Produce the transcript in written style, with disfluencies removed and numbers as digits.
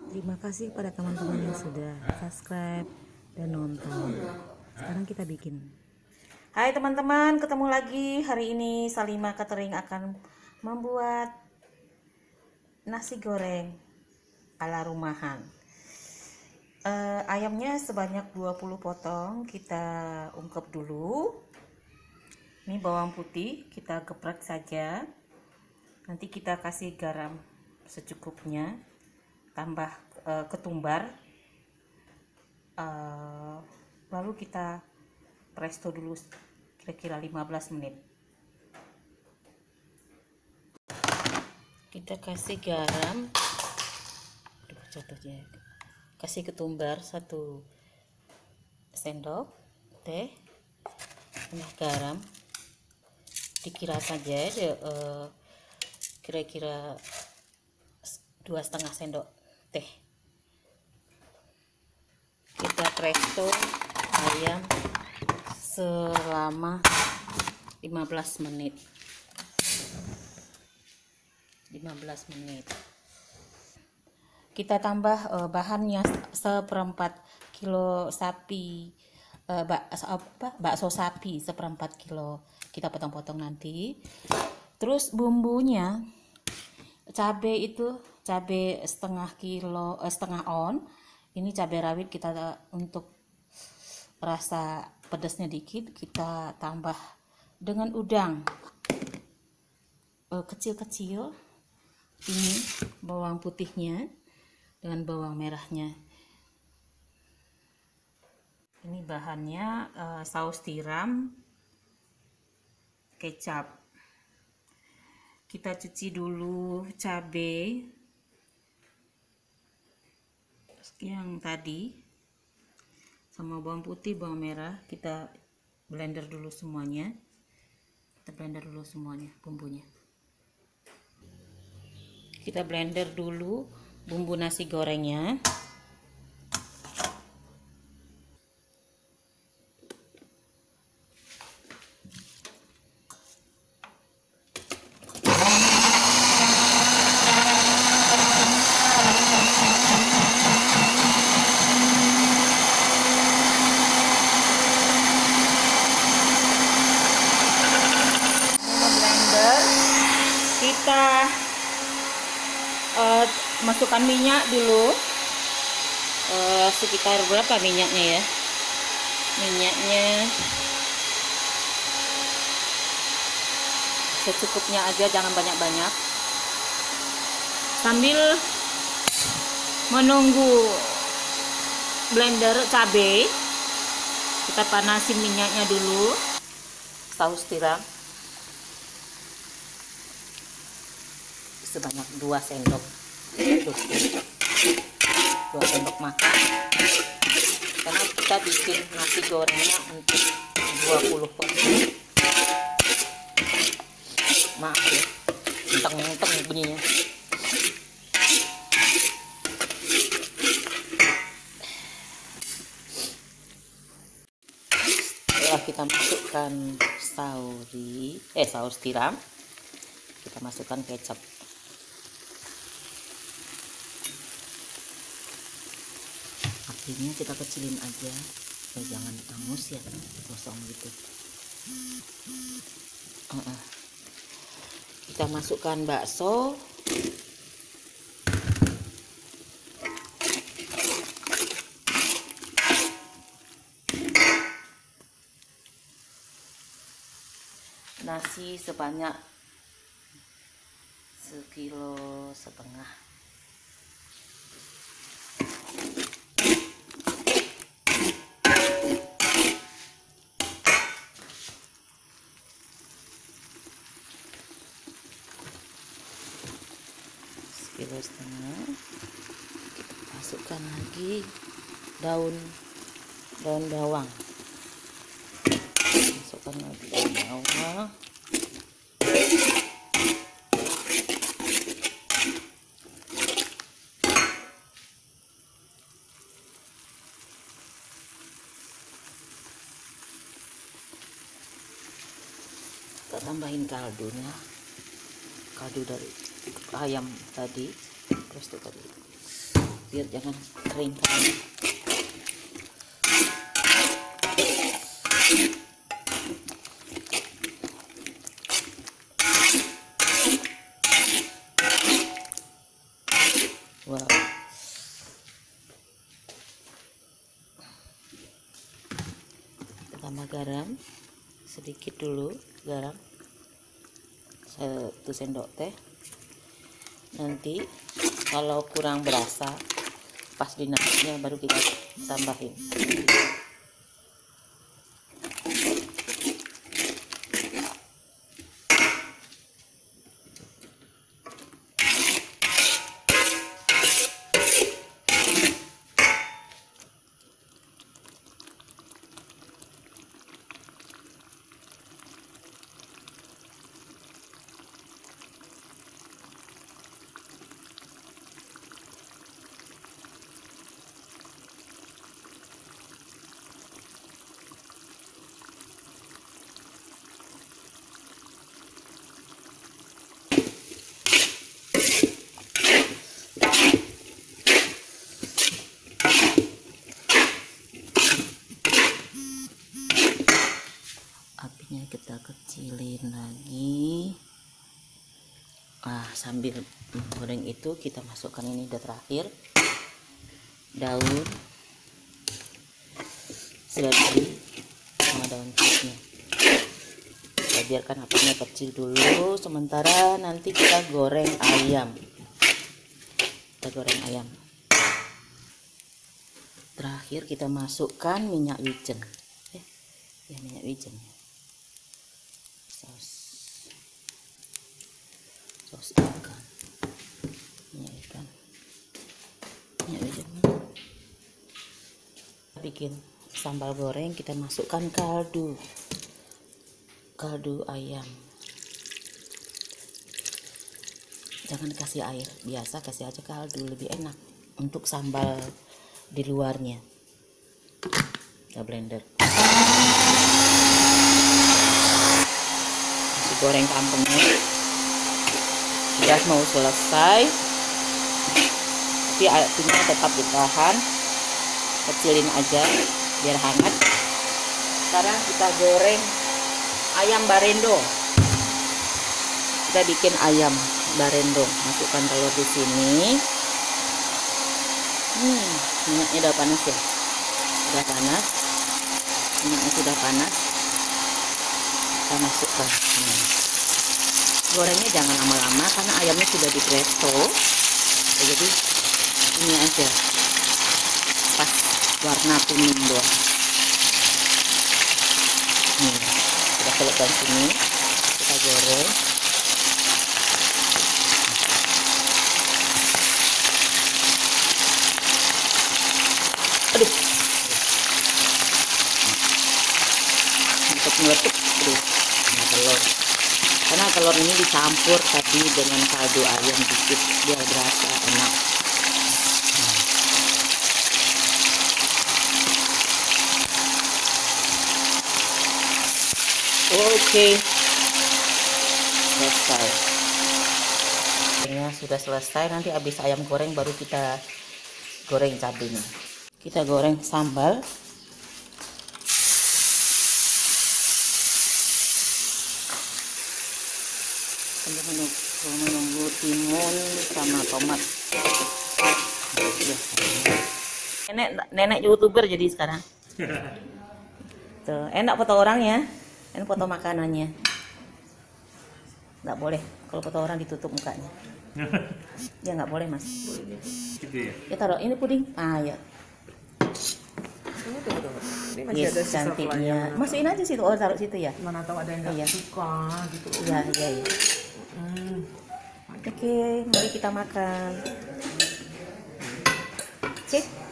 Terima kasih pada teman-teman yang sudah subscribe dan nonton. Sekarang kita bikin. Hai teman-teman, ketemu lagi. Hari ini Salima Catering akan membuat nasi goreng ala rumahan. Ayamnya sebanyak 20 potong, kita ungkep dulu. Ini bawang putih, kita geprek saja. Nanti kita kasih garam secukupnya, tambah ketumbar, lalu kita presto dulu kira-kira 15 menit. Kita kasih garam, contohnya kasih ketumbar 1 sendok teh, tambah garam dikira saja, kira-kira 2,5 sendok teh. Kita presto ayam selama 15 menit. Kita tambah bahannya, 1/4 kilo sapi, bakso sapi 1/4 kilo, kita potong-potong nanti. Terus bumbunya, cabai itu cabai setengah on. Ini cabai rawit, kita untuk rasa pedasnya dikit kita tambah dengan udang kecil-kecil. Ini bawang putihnya dengan bawang merahnya. Ini bahannya saus tiram, kecap. Kita cuci dulu cabai yang tadi sama bawang putih, bawang merah, kita blender dulu semuanya. Bumbunya. Kita blender dulu bumbu nasi gorengnya. Kita masukkan minyak dulu, sekitar berapa minyaknya ya? Minyaknya secukupnya aja, jangan banyak-banyak. Sambil menunggu blender cabai, kita panasin minyaknya dulu. Saus tiram sebanyak 2 sendok makan, karena kita bikin nasi gorengnya untuk 20 porsi. Maaf ya, menteng-menteng bunyinya. Setelah kita masukkan saus tiram, kita masukkan kecap. Apinya kita kecilin aja, jangan hangus ya, kosong gitu. Kita masukkan bakso. Nasi sebanyak 1,5 kilo. Kita masukkan lagi daun bawang. Masukkan lagi daun bawang. Kita tambahin kaldunya, kaldu dari ayam tadi, terus itu tadi. biar jangan kering kan. Wow. Tambah garam sedikit dulu, garam 1 sendok teh. Nanti kalau kurang berasa pas di nasinya baru kita tambahin. Apinya kita kecilin lagi. Sambil goreng itu kita masukkan, ini udah terakhir, daun seledri sama daun jeruknya. Kita biarkan apinya kecil dulu, sementara nanti kita goreng ayam. Terakhir kita masukkan minyak wijen, minyak wijen, sos ikan, minyak wijen. Bikin sambal goreng, kita masukkan kaldu ayam. Jangan kasih air biasa, kasih aja kaldu, lebih enak untuk sambal di luarnya. Kita blender. Nasi goreng kampungnya sudah mau selesai, tapi apinya tetap ditahan, kecilin aja biar hangat. Sekarang kita goreng ayam barendo. Kita bikin ayam barendo, masukkan telur di sini. Minyaknya udah panas ya, minyaknya sudah panas. Kita masukkan. Gorengnya jangan lama-lama karena ayamnya sudah di presto, jadi ini aja pas warna kuning doang. Sudah selesai sini, kita goreng. Aduh, meletup. Telur, karena telur ini dicampur tadi dengan kaldu ayam dikit biar berasa enak. Oke, selesai. Ini sudah selesai. Nanti habis ayam goreng baru kita goreng cabenya. Kita goreng sambal. Menunggu timun sama tomat. Nenek YouTuber jadi sekarang. Tuh, enak foto orangnya, enak foto makanannya. Nggak boleh kalau foto orang ditutup mukanya. Ya nggak boleh mas. Ya taruh ini puding. Ya. Ini masih ada cantiknya. Masukin aja situ, taruh situ ya. Mana tahu ada yang nggak suka gitu. Iya. Oke, mari kita makan. Cek.